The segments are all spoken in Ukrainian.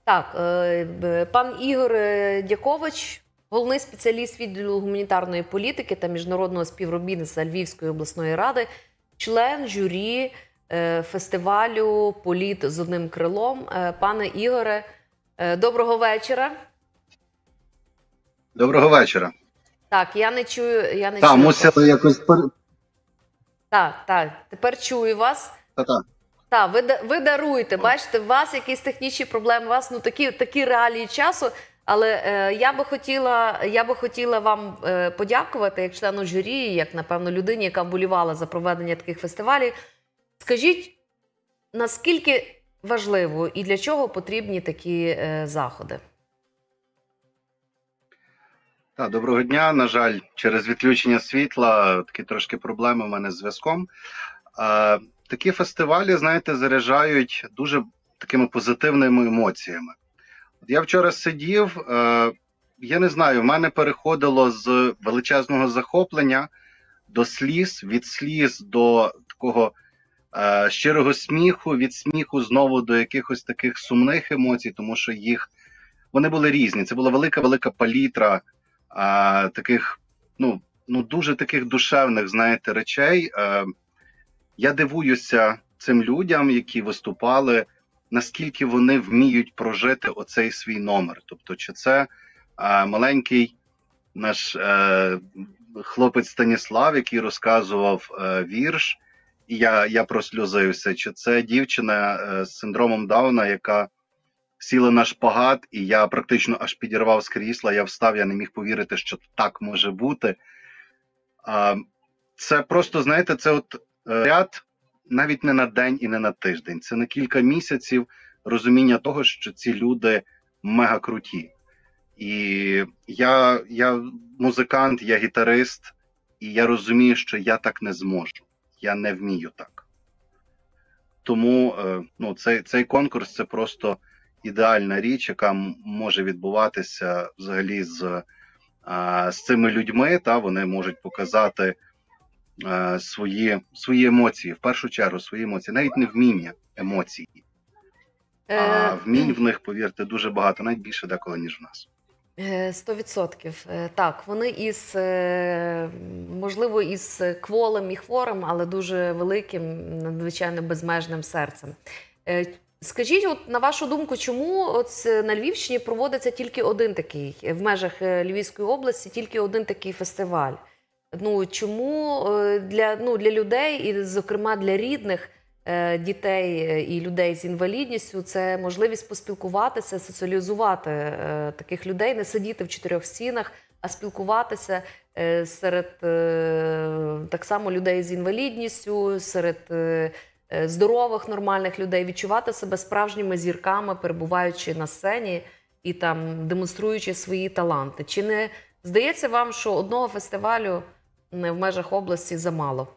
Так, пан Ігор Дякович, головний спеціаліст відділу гуманітарної політики та міжнародного співробітництва Львівської обласної ради, член журі фестивалю «Політ з одним крилом». Пане Ігоре, доброго вечора. Доброго вечора. Так, я не чую. Так, мусили якось... Так, тепер чую вас. Так, ви даруєте, бачите, у вас якісь технічні проблеми, у вас такі реалії часу, але я би хотіла вам подякувати як члену журі, як, напевно, людині, яка вболівала за проведення таких фестивалів. Скажіть, наскільки важливо і для чого потрібні такі заходи? Так, доброго дня. На жаль, через відключення світла такі трошки проблеми в мене з зв'язком. Такі фестивалі, знаєте, заряджають дуже такими позитивними емоціями. Я вчора сидів, я не знаю, в мене переходило з величезного захоплення до сліз, від сліз до такого щирого сміху, від сміху знову до якихось таких сумних емоцій, тому що вони були різні. Це була велика палітра таких, дуже таких душевних, знаєте, речей. Я дивуюся цим людям, які виступали, наскільки вони вміють прожити оцей свій номер. Тобто, чи це маленький наш хлопець Станіслав, який розказував вірш, і я просльозився, чи це дівчина з синдромом Дауна, яка сіла на шпагат, і я практично аж підірвав з крісла, я встав, я не міг повірити, що так може бути. Це просто, знаєте, це от ряд навіть не на день і не на тиждень. Це на кілька місяців розуміння того, що ці люди мега круті. І я музикант, я гітарист, і я розумію, що я так не зможу. Я не вмію так. Тому цей конкурс – це просто ідеальна річ, яка може відбуватися взагалі з цими людьми. Вони можуть показати свої емоції, в першу чергу свої емоції, навіть не вміння, емоції. А вмінь в них, повірте, дуже багато, навіть більше деколи, ніж в нас. 100%. Так, вони можливо, із кволим і хворим, але дуже великим, надзвичайно безмежним серцем. Скажіть, от, на вашу думку, чому на Львівщині проводиться тільки один такий, в межах Львівської області, тільки один такий фестиваль? Чому для людей, і, зокрема, для рідних дітей і людей з інвалідністю, це можливість поспілкуватися, соціалізувати таких людей, не сидіти в чотирьох стінах, а спілкуватися серед так само людей з інвалідністю, серед здорових, нормальних людей, відчувати себе справжніми зірками, перебуваючи на сцені і там демонструючи свої таланти. Чи не здається вам, що одного фестивалю в межах області замало?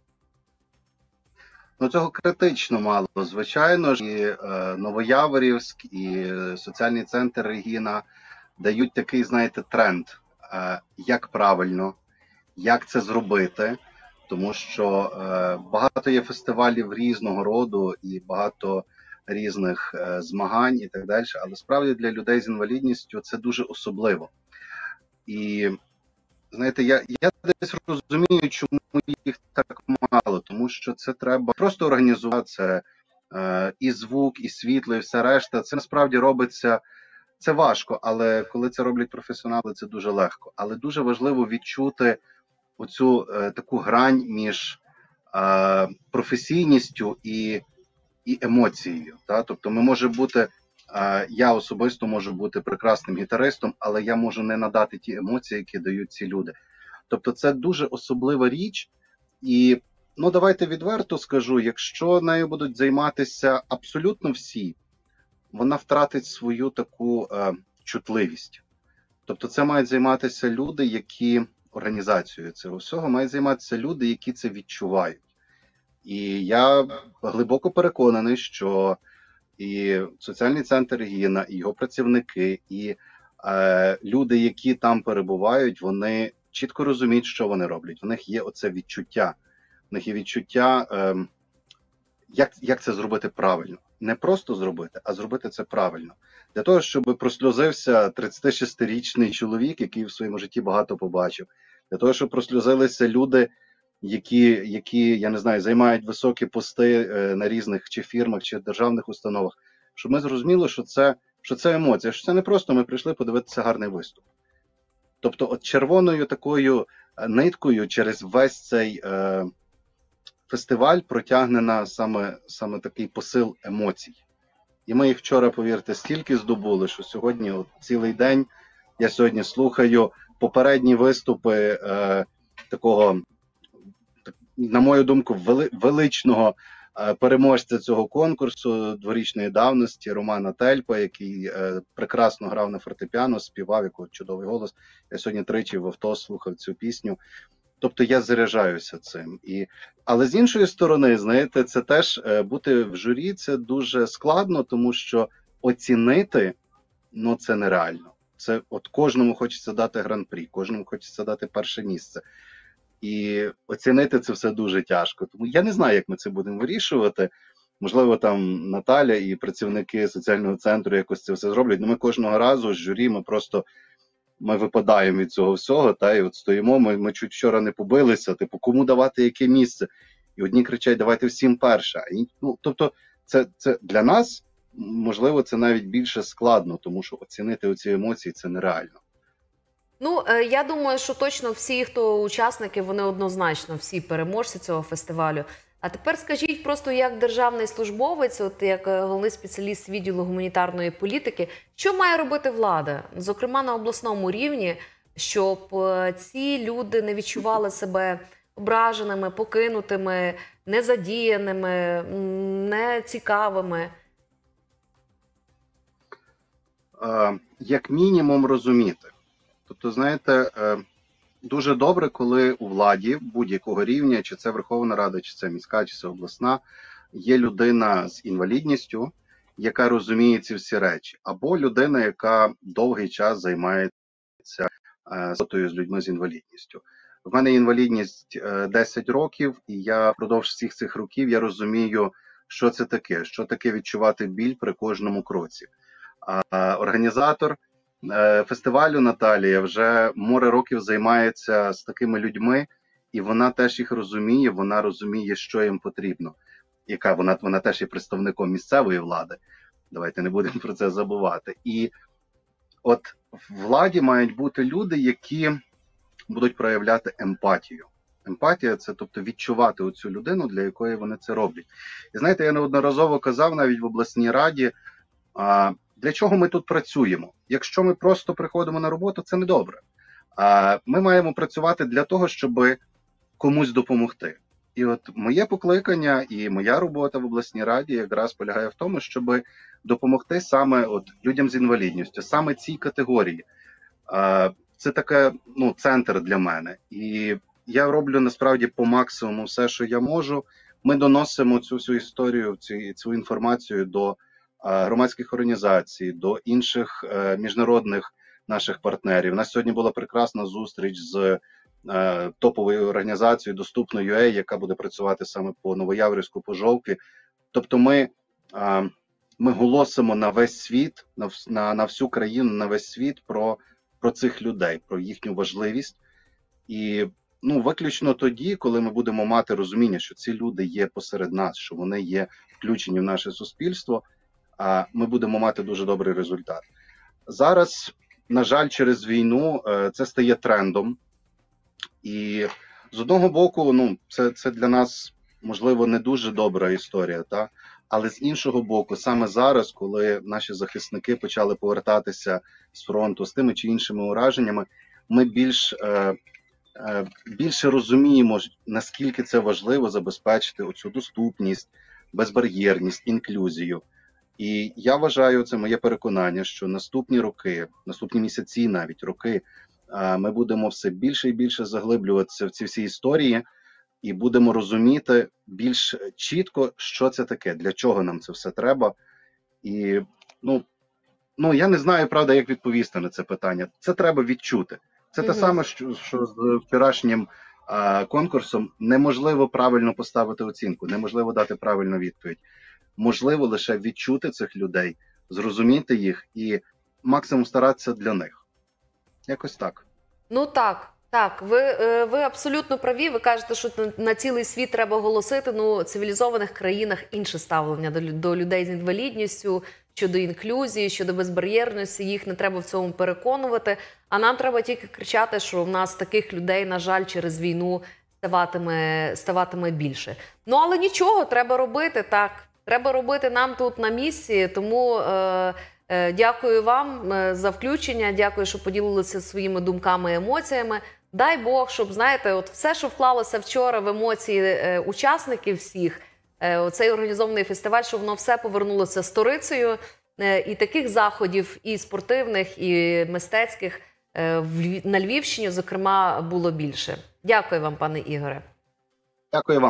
Цього критично мало. Звичайно ж, і Новояворівськ, і соціальний центр Регіна дають такий, знаєте, тренд, як правильно, як це зробити. Тому що багато є фестивалів різного роду і багато різних змагань і так далі. Але справді для людей з інвалідністю це дуже особливо. І, знаєте, я десь розумію, чому їх так мало. Тому що це треба просто організувати, це і звук, і світло, і все решта. Це насправді робиться, це важко, але коли це роблять професіонали, це дуже легко. Але дуже важливо відчути оцю таку грань між професійністю і емоцією. Тобто я особисто можу бути прекрасним гітаристом, але я можу не надати ті емоції, які дають ці люди. Тобто це дуже особлива річ. І, давайте відверто скажу, якщо нею будуть займатися абсолютно всі, вона втратить свою таку чутливість. Тобто це мають займатися люди, які організацією цього всього мають займатися люди, які це відчувають. І я глибоко переконаний, що і соціальний центр Регіна, і його працівники, і люди, які там перебувають, вони чітко розуміють, що вони роблять. У них є оце відчуття. У них є відчуття, як це зробити правильно. не просто зробити, а зробити це правильно. Для того, щоб просльозився 36-річний чоловік, який в своєму житті багато побачив. Для того, щоб просльозилися люди, які, я не знаю, займають високі пости на різних чи фірмах, чи державних установах. Щоб ми зрозуміли, що це емоція, що це не просто ми прийшли подивитися гарний виступ. Тобто от червоною такою ниткою через весь цей фестиваль протягнена саме такий посил емоцій. І ми їх вчора, повірте, стільки здобули, що сьогодні от цілий день я сьогодні слухаю попередні виступи такого, на мою думку, величного переможця цього конкурсу дворічної давності Романа Тельпа, який прекрасно грав на фортепіано, співав, якого чудовий голос. Я сьогодні тричі в авто слухав цю пісню. Тобто я заряджаюся цим. Але з іншої сторони, знаєте, це теж бути в журі це дуже складно, тому що оцінити, ну це нереально. Це от кожному хочеться дати гран-прі, кожному хочеться дати перше місце. І оцінити це все дуже тяжко. Тому я не знаю, як ми це будемо вирішувати. Можливо, там Наталя і працівники соціального центру якось це все зроблять. Ну, ми кожного разу з журі, ми випадаємо від цього всього, та і от стоїмо, ми чуть вчора не побилися, типу, кому давати яке місце? І одні кричать, давайте всім перше. Тобто, це для нас, можливо, це навіть більше складно, тому що оцінити оці емоції це нереально. Ну, я думаю, що точно всі, хто учасники, вони однозначно всі переможці цього фестивалю. А тепер скажіть просто як державний службовець, от як головний спеціаліст відділу гуманітарної політики, що має робити влада, зокрема на обласному рівні, щоб ці люди не відчували себе ображеними, покинутими, незадіяними, нецікавими? Як мінімум розуміти. Тобто, знаєте, дуже добре, коли у владі будь-якого рівня, чи це Верховна Рада, чи це міська, чи це обласна, є людина з інвалідністю, яка розуміє ці всі речі. Або людина, яка довгий час займається роботою з людьми з інвалідністю. В мене інвалідність 10 років, і я впродовж всіх цих років я розумію, що це таке, що таке відчувати біль при кожному кроці. Організатор фестивалю Наталія вже море років займається з такими людьми, і вона теж їх розуміє, вона розуміє, що їм потрібно. Вона теж є представником місцевої влади. Давайте не будемо про це забувати. І от в владі мають бути люди, які будуть проявляти емпатію. Емпатія – це, тобто, відчувати оцю людину, для якої вони це роблять. І знаєте, я неодноразово казав навіть в обласній раді, для чого ми тут працюємо? Якщо ми просто приходимо на роботу, це не добре. Ми маємо працювати для того, щоб комусь допомогти. І от моє покликання і моя робота в обласній раді якраз полягає в тому, щоб допомогти саме от людям з інвалідністю, саме цій категорії. Це таке, центр для мене. І я роблю насправді по максимуму все, що я можу. Ми доносимо цю всю історію, цю інформацію до громадських організацій, до інших міжнародних наших партнерів. У нас сьогодні була прекрасна зустріч з топовою організацією Доступно.ua, яка буде працювати саме по Новояворівську, по Жовки. Тобто ми голосимо на весь світ, на всю країну, на весь світ про цих людей, про їхню важливість. І виключно тоді, коли ми будемо мати розуміння, що ці люди є посеред нас, що вони є включені в наше суспільство, ми будемо мати дуже добрий результат. Зараз, на жаль, через війну це стає трендом. І з одного боку, це для нас, можливо, не дуже добра історія, але з іншого боку, саме зараз, коли наші захисники почали повертатися з фронту з тими чи іншими ураженнями, ми більше розуміємо, наскільки це важливо забезпечити оцю доступність, безбар'єрність, інклюзію. І я вважаю, це моє переконання, що наступні роки, наступні місяці, навіть роки, ми будемо все більше і більше заглиблюватися в ці всі історії і будемо розуміти більш чітко, що це таке, для чого нам це все треба. І, я не знаю, правда, як відповісти на це питання. Це треба відчути. Це те саме, що з вчорашнім конкурсом неможливо правильно поставити оцінку, неможливо дати правильну відповідь. можливо лише відчути цих людей, зрозуміти їх і максимум старатися для них. Якось так. Ну так, так, ви абсолютно праві. Ви кажете, що на цілий світ треба голосити. Ну, в цивілізованих країнах інше ставлення до людей з інвалідністю, щодо інклюзії, щодо безбар'єрності. Їх не треба в цьому переконувати. А нам треба тільки кричати, що в нас таких людей, на жаль, через війну ставатиме більше. Ну, але нічого, треба робити, так. Треба робити нам тут на місці, тому дякую вам за включення, дякую, що поділилися своїми думками і емоціями. Дай Бог, щоб, знаєте, от все, що вклалося вчора в емоції учасників всіх, цей організований фестиваль, щоб воно все повернулося сторицею, і таких заходів, і спортивних, і мистецьких на Львівщині, зокрема, було більше. Дякую вам, пане Ігоре. Дякую вам.